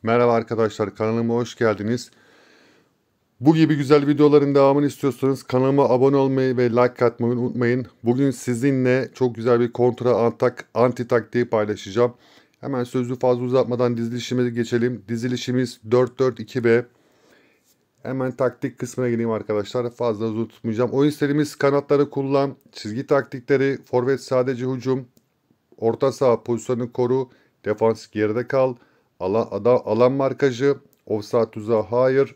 Merhaba arkadaşlar, kanalıma hoş geldiniz. Bu gibi güzel videoların devamını istiyorsanız kanalıma abone olmayı ve like atmayı unutmayın. Bugün sizinle çok güzel bir kontra anti taktiği paylaşacağım. Hemen sözü fazla uzatmadan dizilişimize geçelim. Dizilişimiz 4-4-2-B. Hemen taktik kısmına geleyim arkadaşlar. Fazla uzun tutmayacağım. Oyun serimiz kanatları kullan, çizgi taktikleri, forvet sadece hücum, orta saha pozisyonu koru, defans geride kal, alan markajı, ofsayt tuzağı hayır,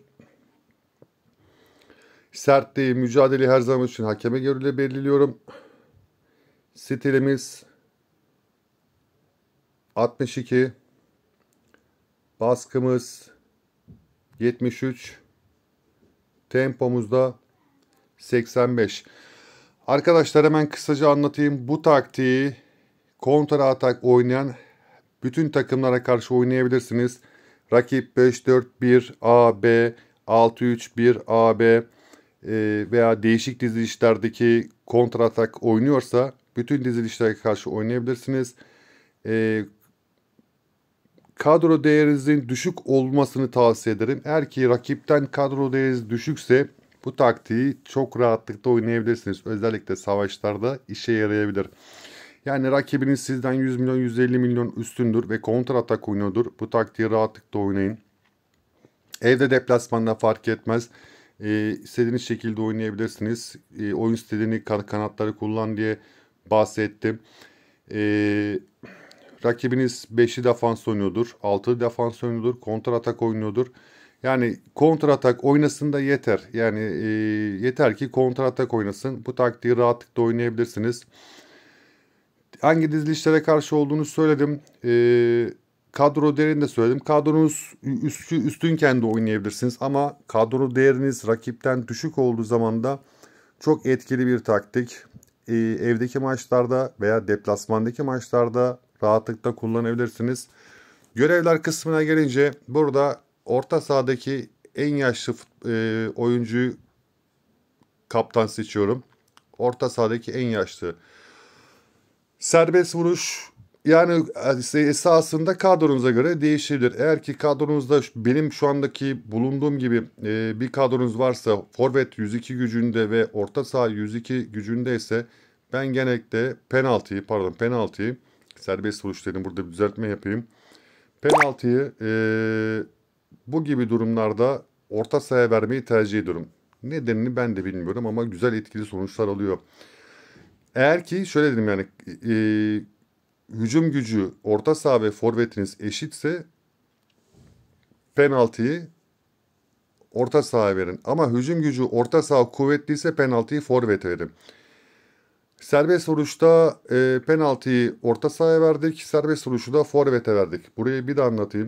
sertliği, mücadeleyi her zaman için hakeme göre belirliyorum. Stilimiz 62, baskımız 73, tempomuzda 85. Arkadaşlar hemen kısaca anlatayım. Bu taktiği kontra atak oynayan bütün takımlara karşı oynayabilirsiniz. Rakip 5-4-1 AB, 6-3-1 AB veya değişik dizilişlerdeki kontra atak oynuyorsa bütün dizilişlere karşı oynayabilirsiniz. E, Kadro değerinizin düşük olmasını tavsiye ederim. Eğer ki rakipten kadro değeriniz düşükse bu taktiği çok rahatlıkla oynayabilirsiniz. Özellikle savaşlarda işe yarayabilir. Yani rakibiniz sizden 100 milyon 150 milyon üstündür ve kontra atak oynuyordur. Bu taktiği rahatlıkla oynayın. Evde deplasmanda fark etmez. İstediğiniz şekilde oynayabilirsiniz. Oyun stilini kanatları kullan diye bahsettim. Rakibiniz 5'li defans oynuyordur, 6'lı defans oynuyordur, kontra atak oynuyordur. Yani kontra atak oynasın da yeter. Yani yeter ki kontra atak oynasın. Bu taktiği rahatlıkla oynayabilirsiniz. Hangi dizilişlere karşı olduğunu söyledim. Kadro değerini de söyledim. Kadronuz üstünken de oynayabilirsiniz. Ama kadro değeriniz rakipten düşük olduğu zaman da çok etkili bir taktik. Evdeki maçlarda veya deplasmandaki maçlarda rahatlıkla kullanabilirsiniz. Görevler kısmına gelince burada orta sahadaki en yaşlı oyuncuyu kaptan seçiyorum. Orta sahadaki en yaşlı. Serbest vuruş yani esasında kadronuza göre değişebilir. Eğer ki kadronuzda benim şu andaki bulunduğum gibi bir kadronuz varsa forvet 102 gücünde ve orta saha 102 gücündeyse ben genellikle penaltıyı serbest vuruş dedim, burada bir düzeltme yapayım. Penaltıyı bu gibi durumlarda orta sahaya vermeyi tercih ediyorum. Nedenini ben de bilmiyorum ama güzel etkili sonuçlar alıyor. Eğer ki şöyle dedim yani hücum gücü orta saha ve forvetiniz eşitse penaltıyı orta sahaya verin. Ama hücum gücü orta saha kuvvetliyse penaltıyı forvete verin. Serbest vuruşta penaltıyı orta sahaya verdik. Serbest vuruşu da forvete verdik. Burayı bir de anlatayım.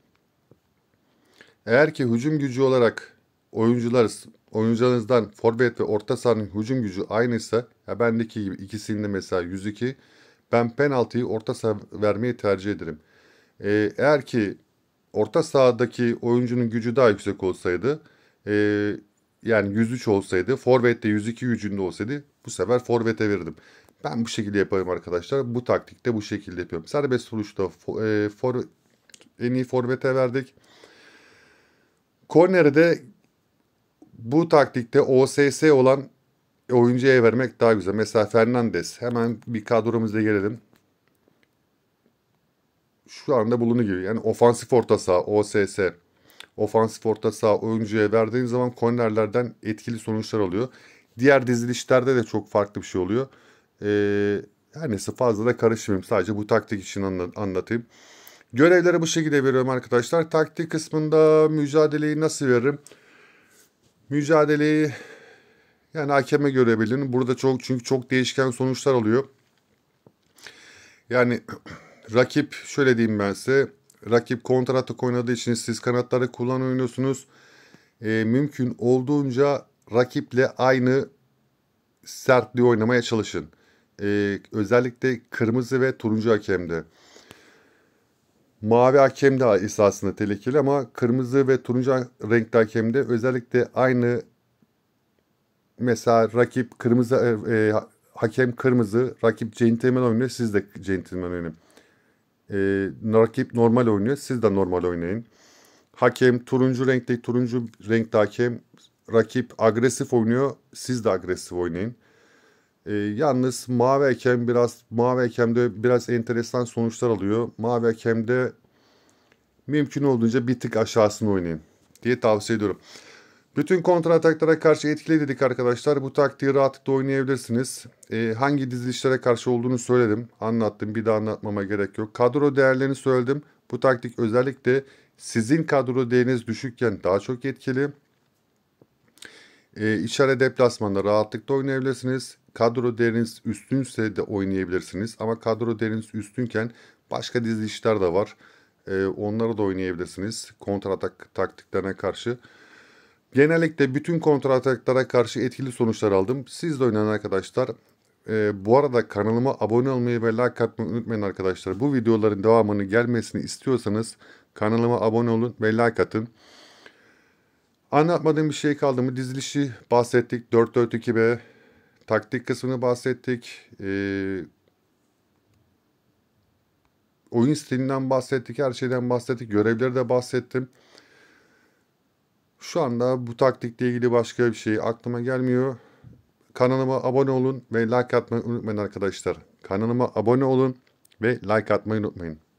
Eğer ki hücum gücü olarak oyuncularınızdan forvet ve orta sahanın hücum gücü aynıysa, ya bendeki gibi ikisinde mesela 102, ben penaltıyı orta saha vermeyi tercih ederim. Eğer ki orta sahadaki oyuncunun gücü daha yüksek olsaydı, e, yani 103 olsaydı, forvet de 102 gücünde olsaydı bu sefer forvete verirdim. Ben bu şekilde yaparım arkadaşlar. Bu taktikte bu şekilde yapıyorum. Serbest vuruşta en iyi forvete verdik. Korneri bu taktikte OSS olan oyuncuya vermek daha güzel. Mesela Fernandes. Hemen bir kadromuza gelelim. Şu anda bulunduğu gibi. Yani ofansif orta saha OSS. Ofansif orta saha oyuncuya verdiğin zaman kornerlerden etkili sonuçlar oluyor. Diğer dizilişlerde de çok farklı bir şey oluyor. Her neyse fazla da karışmayayım. Sadece bu taktik için anlatayım. Görevleri bu şekilde veriyorum arkadaşlar. Taktik kısmında mücadeleyi nasıl veririm? Mücadeleyi yani hakeme göre belirlenir. Burada çünkü çok değişken sonuçlar oluyor. Yani rakip şöyle diyeyim ben size. Rakip kontratak oynadığı için siz kanatları oynuyorsunuz. Mümkün olduğunca rakiple aynı sertliği oynamaya çalışın. Özellikle kırmızı ve turuncu hakemde. Mavi hakem de esasında tehlikeli ama kırmızı ve turuncu renkli hakemde özellikle aynı. Mesela rakip hakem kırmızı, rakip centilmen oynuyor, siz de centilmen oynayın. Rakip normal oynuyor. Siz de normal oynayın. Hakem turuncu renkli hakem. Rakip agresif oynuyor. Siz de agresif oynayın. Yalnız mavi hakemde biraz enteresan sonuçlar alıyor. Mavi hakemde mümkün olduğunca bir tık aşağısını oynayın diye tavsiye ediyorum. Bütün kontra ataklara karşı etkili dedik arkadaşlar. Bu taktiği rahatlıkla oynayabilirsiniz. Hangi dizilişlere karşı olduğunu söyledim. Anlattım. Bir daha anlatmama gerek yok. Kadro değerlerini söyledim. Bu taktik özellikle sizin kadro değeriniz düşükken daha çok etkili. İçeride deplasmanda rahatlıkla oynayabilirsiniz. Kadro değeriniz üstünse de oynayabilirsiniz. Ama kadro değeriniz üstünken başka dizilişler de var. Onları da oynayabilirsiniz. Kontratak taktiklerine karşı. Genellikle bütün kontrataklara karşı etkili sonuçlar aldım. Siz de oynayın arkadaşlar. Bu arada kanalıma abone olmayı ve like atmayı unutmayın arkadaşlar. Bu videoların devamını gelmesini istiyorsanız kanalıma abone olun ve like atın. Anlatmadığım bir şey kaldı mı? Dizilişi bahsettik. 4-4-2B. Taktik kısmını bahsettik. Oyun stilinden bahsettik. Her şeyden bahsettik. Görevleri de bahsettim. Şu anda bu taktikle ilgili başka bir şey aklıma gelmiyor. Kanalıma abone olun ve like atmayı unutmayın arkadaşlar. Kanalıma abone olun ve like atmayı unutmayın.